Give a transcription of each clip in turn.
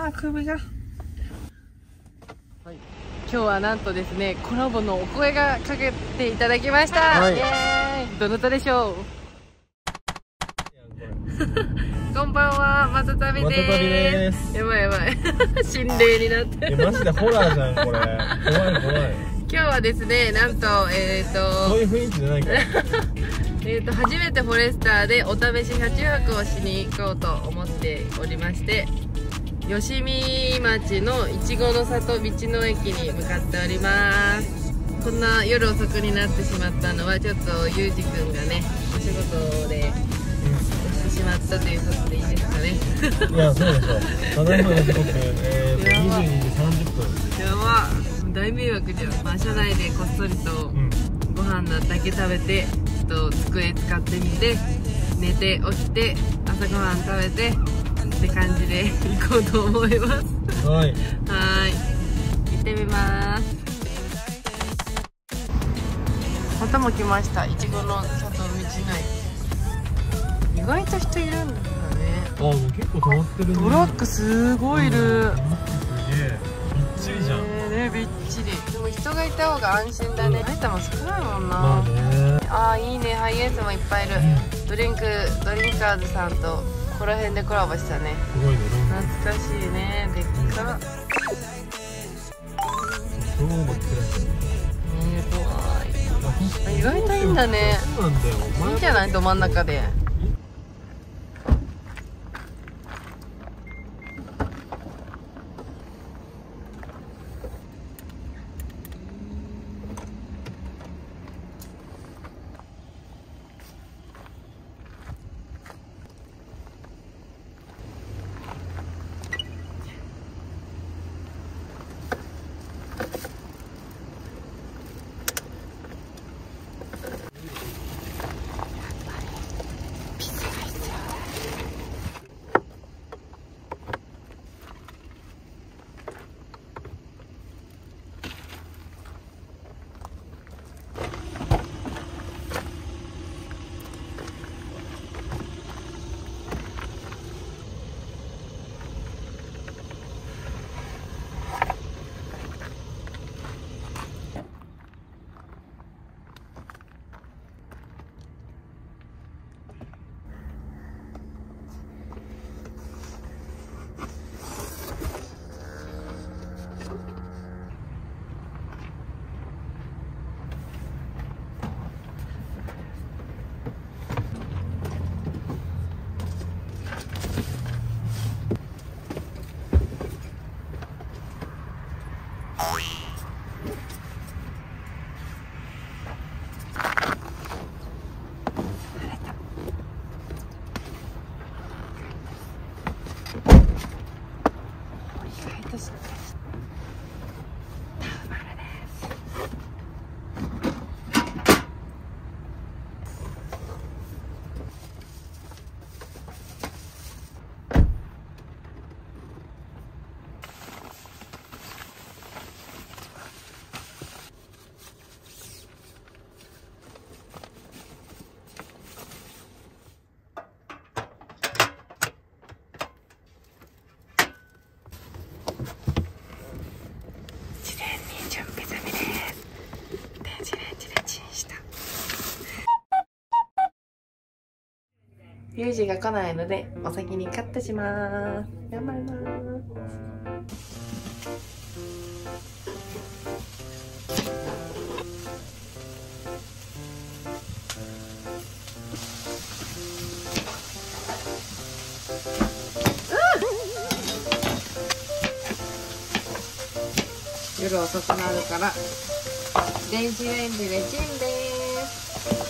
あー首が。 今日はなんとですね、コラボのお声がかけていただきました、 はい、 イエーイ。どなたでしょう？こんばんは、まさたびです。やばいやばい心霊になってマジでホラーじゃんこれ。怖い怖い。 今日はですね、なんとそういう雰囲気じゃないから初めてフォレスターでお試し車中泊をしに行こうと思っておりまして、吉見町のいちごの里道の駅に向かっております。こんな夜遅くになってしまったのはちょっとゆうじくんがね、お仕事で押してしまったということでいいですかね。 いやそうでしょ。ただいまの時刻22時30分。 やば、大迷惑じゃん。まあ車内でこっそりとご飯だけ食べて、ちょっと机使ってみて、寝て起きて朝ごはん食べてって感じで行こうと思います。 はい、 行ってみます。またも来ました、いちごの里道の駅。意外と人いるんだね。 あ、もう結構止まってるね。 トラックすごいいる、 すげえびっちりじゃん。 ね、びっちり。でも人がいた方が安心だね。埼玉少ないもんな。 まあね。 あーいいね、ハイエースもいっぱいいる、ドリンカーズさんとここら辺でコラボしたね。 すごいね。 懐かしいね。でっか。 超持ってる。 怖い。意外といいんだね。 そうなんだよ。 いいんじゃない、ど真ん中で。ユージが来ないのでお先にカットします。頑張ります。夜遅くなるから電子レンジでチンです。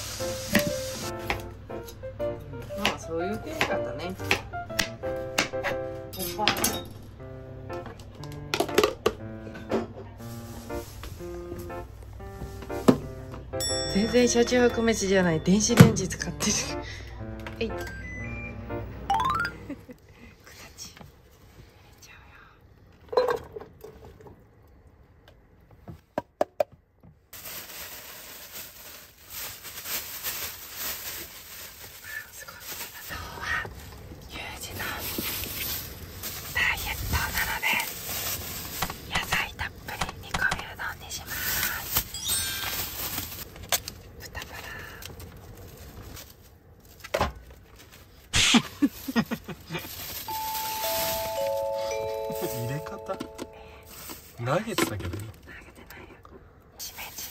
そういう切り方ね。全然車中泊飯じゃない、電子レンジ使ってる。えい。ダイエットな投げてたけど。 投げてないよ。しめじ。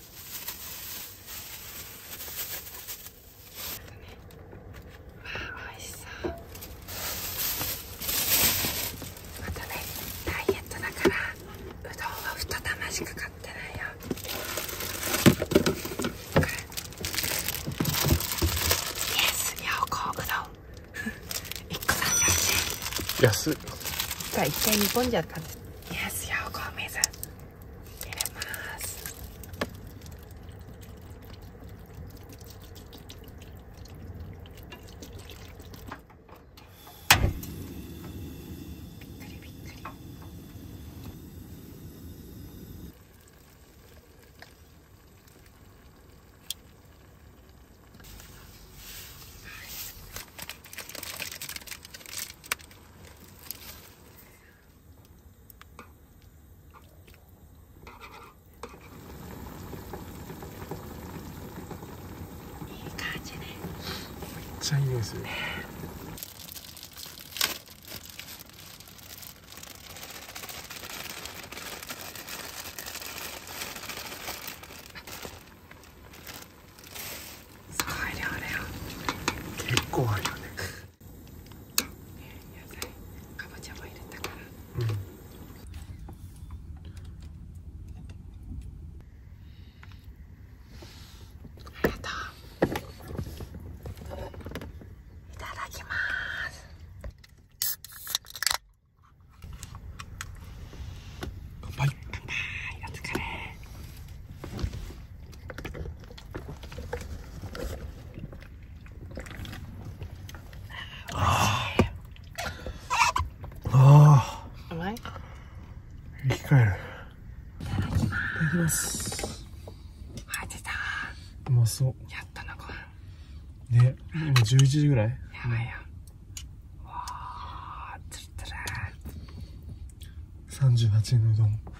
美味しそう。あとね、ダイエットだからうどんは2玉しか買ってないよ。これイエス陽光うどん1個38円。 安っ。 が1回煮込んじゃったんです。イエス陽光水入れます。びっくりびっくり。 めっちゃいい匂いする。 すごい量だよ。 結構あるよね。 野菜かぼちゃも入れたから。 うん。 ありがとう。いただきます。 乾杯。 乾杯。お疲れ。 あうまい？ あ、生き返る。いただきます。 味だ。 うまそう。 やっとのご飯。 ね、今11時ぐらい。 やばいよ。わあ、つるつる。 38円のうどん。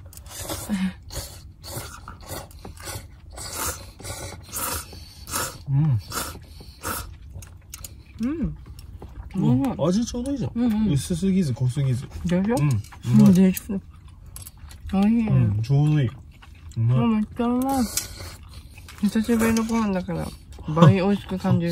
うん。味ちょうどいいじゃん。薄すぎず濃すぎず。 でしょ？ うまい。 でしょ？おいしい。 ちょうどいい。うまい。 めっちゃうまい。久しぶりのご飯だから倍美味しく感じる。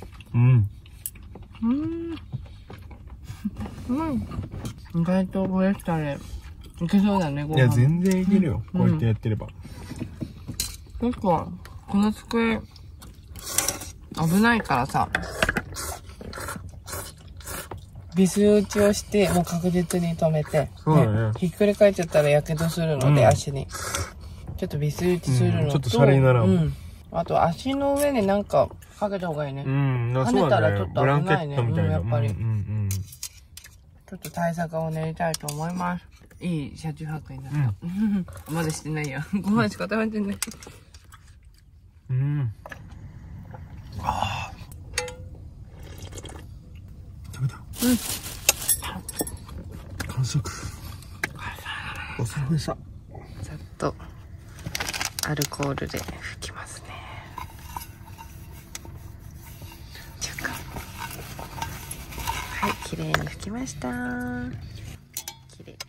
意外とフォレスタでいけそうだね、ご飯。 いや、全然いけるよ。こうやってやってれば。 結構、この机、危ないからさ、ビス打ちをして、もう確実に止めて、 そうだね。 ひっくり返っちゃったらやけどするので、足に。ちょっとビス打ちするのと、 ちょっとシャレにならん。 あと、足の上になんかかけた方がいいね。跳ねたらちょっと危ないね。やっぱり。ちょっと対策を練りたいと思います。いい車中泊になった。まだしてないよ。ご飯しか食べてない。 ああ。食べた。完食。お疲れ様でした。 ざっとアルコールで拭きますね。はい、綺麗に拭きました。綺麗。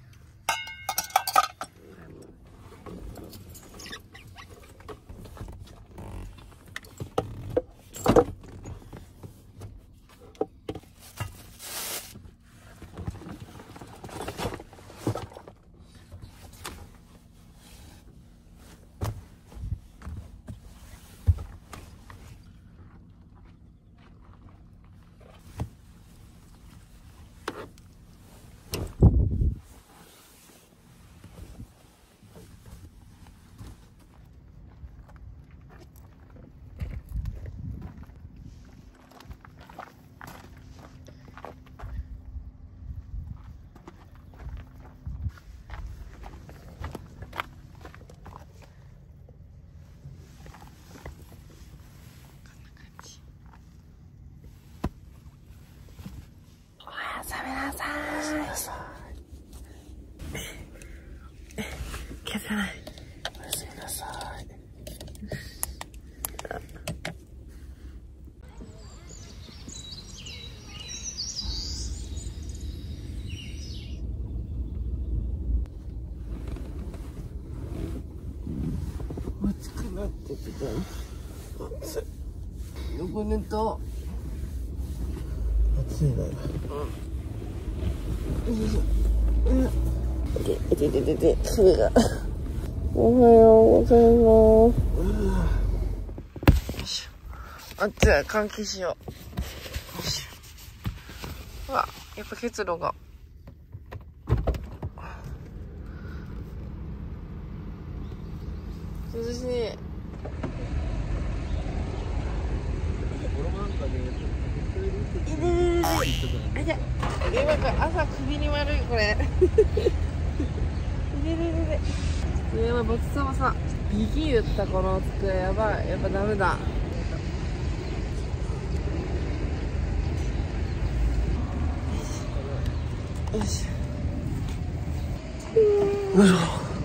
食べなさい。消せない。 おやすみなさい。 暑い。 横寝た。 暑いね。 首が。おはようございます。あっちは換気しよう。うわ、やっぱ結露が。涼しい。今から朝首に悪いこれ。やばい、松様さんビキ言ったこの机やばい、やっぱダメだ。よしよいしょ。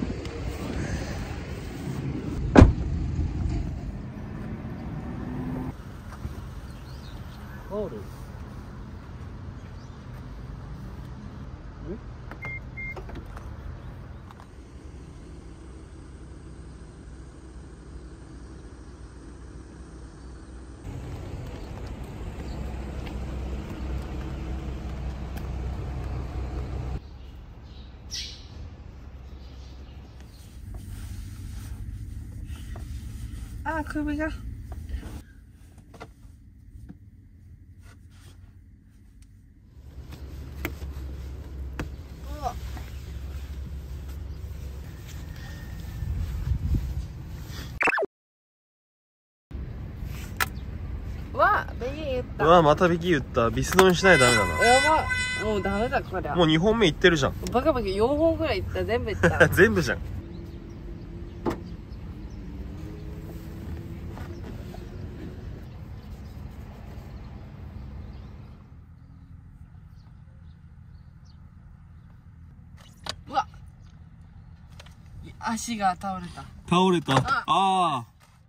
タオル。 あ、首が。うわ、ベギー言った。 うわ、またビキ言った。ビス飲みしないとダメだな。 やば、もうダメだこりゃ。 もう2本目いってるじゃん。 バカバカ4本ぐらいいった。全部いった。 全部じゃん。 うわ、足が倒れた。 倒れた。ああ。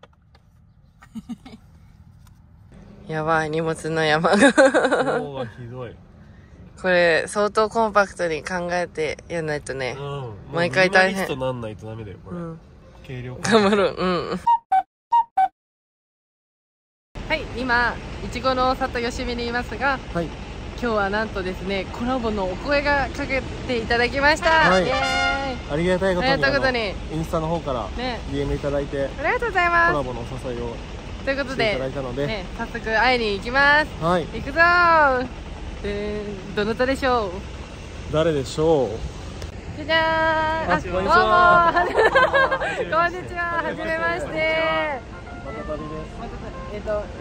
やばい、荷物の山が。 今日はひどい。 これ相当コンパクトに考えてやんないとね。 うん。 毎回大変。 ミニマリストなんないとダメだよこれ。 うん。 軽量化。 頑張る。うん。はい、今いちごの里吉見にいますが、 はい。 今日はなんとですね、コラボのお声がかけていただきました。 はいイエーイ。 ありがたいことに、 ありがたいことにインスタの方からね、 DM いただいて、 ありがとうございます。 コラボのお誘いをということしていただでいたので、 ね、早速会いに行きます。 はい。 行くぞー。どなたでしょう。 誰でしょう。 じゃじゃーん。 あ、こんにちは。 どうもー。こんにちは。はじめまして。 またたびです。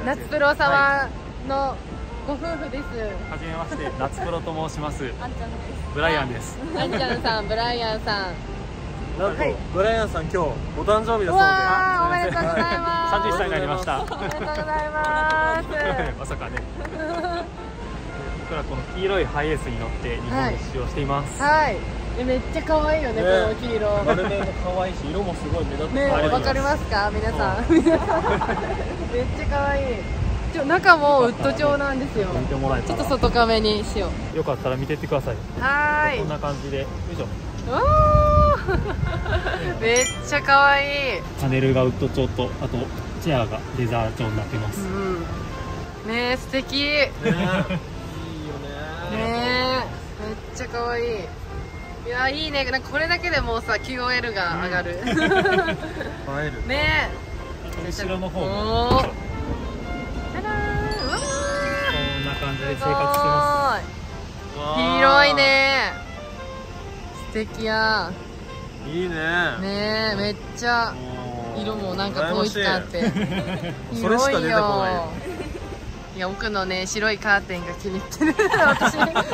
夏プロ様のご夫婦です。 はじめまして、夏プロと申します。 あんちゃんです。 ブライアンです。 あんちゃんさん、ブライアンさん。 なんと、 はい、 ブライアンさん今日お誕生日だそうで。 うわー、おめでとうございます。 31歳になりました。 おめでとうございます。 まさかね。僕らこの黄色いハイエースに乗って日本一周をしています。 はい。めっちゃ可愛いよね、この黄色。 丸目も可愛いし、色もすごい目立ってね、わかりますか、皆さん。めっちゃ可愛い。中もウッド調なんですよ。 見てもらえたらちょっと外カメにしよよかったら見てってください。 はーい。 こんな感じで、よいしょ。 おーめっちゃ可愛い。 パネルがウッド調と、あとチェアがレザー調になってます。 うん。ねえ、素敵。ねね。いいよね。 え、めっちゃ可愛い。いや、いいね。なんかこれだけでもうさ、QOL が上がる。 映える。 ねえ。 後ろの方もおー。ただー、うわー。 こんな感じで生活してま広いね。素敵や。 いいね。 ねえ、めっちゃ色もなんか統一感あってそれしか出てこないよ。 いや、奥のね、白いカーテンが気に入ってる。私すごいね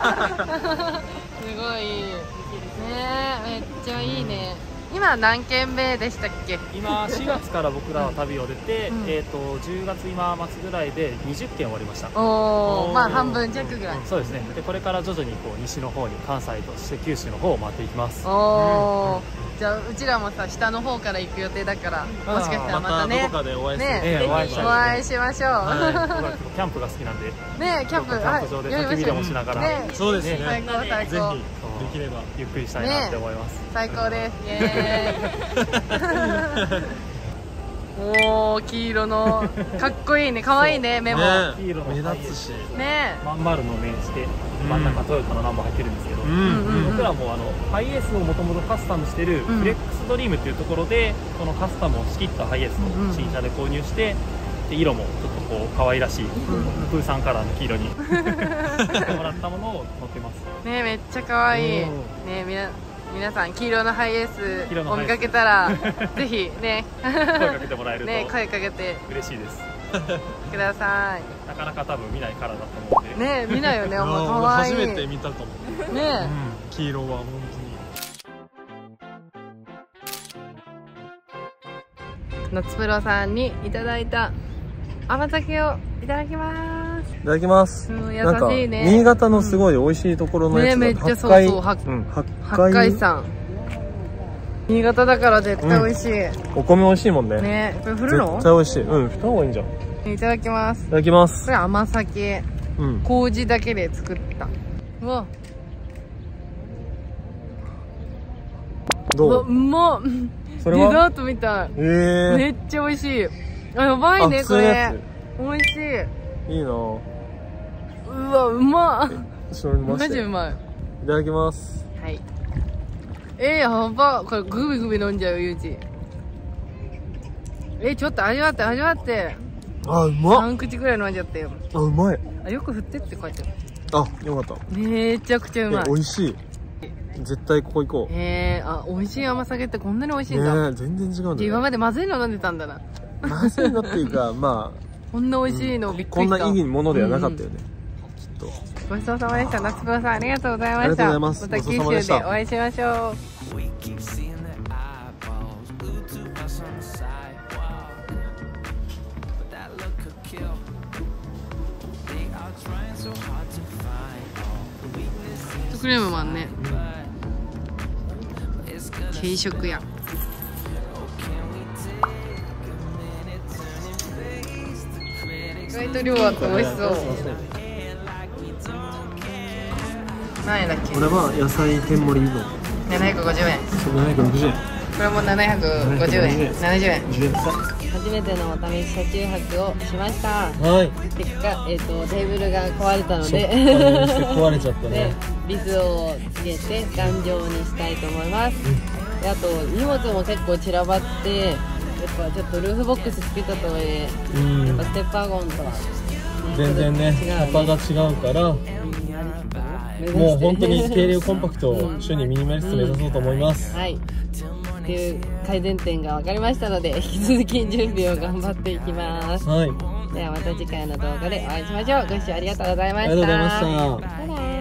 え、めっちゃいいね。今何軒目でしたっけ？ 今4月から僕らは旅を出て、 うん 10月今末ぐらいで20軒終わりました。 おお、まあ半分弱ぐらい。 そうですね。でこれから徐々にこう西の方に関西として九州の方を回っていきます。 おお、じゃあうちらもさ、下の方から行く予定だから、もしかしたらまたね、 どこかでお会いする。 ね、 お会いしたいお会いしましょう。 キャンプが好きなんで、 ね、キャンプ、 キャンプ場で焚き火でもしながら、 ね、 そうですね。 最高最ぜ高。 ひできればゆっくりしたいなって思います。 最高です。イエーイ。 おお、黄色のかっこいいね、可愛いね、メモ。 黄色の目立つしねまん丸の面して真ん中トヨタのナンバー入ってるんですけど、 ん僕らもハイエースをもともとカスタムしてるフレックスドリームっていうところで、このカスタムを仕切ったハイエースを新車で購入して、で色もちょっとこう可愛らしい、プーさんカラーの黄色にしてもらったものを乗ってます。 ね、めっちゃ可愛い。ね、皆さん黄色のハイエースを見かけたらぜひね声かけてもらえるとね、声かけて嬉しいです。 ください。 なかなか多分見ないカラーだと思うんで。 ね、見ないよね、 あー可愛い。 初めて見たかも。 ね、 黄色は本夏プロさんにいただいた甘酒をいただきます。 当に。いただきます。 優しいね。 なんか新潟のすごい美味しいところのやつだ。 ね、めっちゃそうそう、八海海山。新潟だから絶対美味しい。 お米美味しいもんね。 ね、これ振るの？ 絶対美味しい。振った方がいいんじゃん。 いただきます。 いただきますこ。れ甘酒、麹だけで作った。うわ、 どう？ うまっ。 それは？ デザートみたい。めっちゃ美味しい。あ、やばいね、これ。美味しい。 いいな。 うわ、うまっ。マジうまい。 いただきます。 はい。やば。これグビグビ飲んじゃうよ、ゆうじ。ちょっと味わって、味わって。 あ、うまっ。 3口ぐらい飲んじゃったよ。 あ、うまい。 あ、よく振ってって書いてある。 あ、よかった。 めちゃくちゃうまい。 美味しい。絶対ここ行こう。 あ、美味しい甘酒ってこんなに美味しいんだ。 全然違うんだよ。 今までまずいの飲んでたんだな。 まずいのっていうか、まあ。 こんな美味しいのびっくこんりした。 ないいものではなかったよね。きっと。 ごちそうさまでした。夏プロさんありがとうございました。 ありがとうございます。 また九州でお会いしましょう。ソフトクリームマンね。軽食や。意外と量あって美味しそう。何円だっけ？ これは野菜天盛りうどん。 750円。 760円。 これも750円。70円。 10円高い。 初めてのお試し車中泊をしました。 はい。 結果、テーブルが壊れたので壊れちゃったね。 ビスをつけて頑丈にしたいと思います。で、あと荷物も結構散らばって、やっぱちょっとルーフボックスつけたとはいえ、やっぱステップワゴンとは全然ね、キャパが違うから、もう本当に軽量コンパクトを主にミニマリスト目指そうと思います。 はい。っていう改善点が分かりましたので、引き続き準備を頑張っていきます。 はい。 ではまた次回の動画でお会いしましょう。ご視聴ありがとうございました。 ありがとうございました。 バイバイ。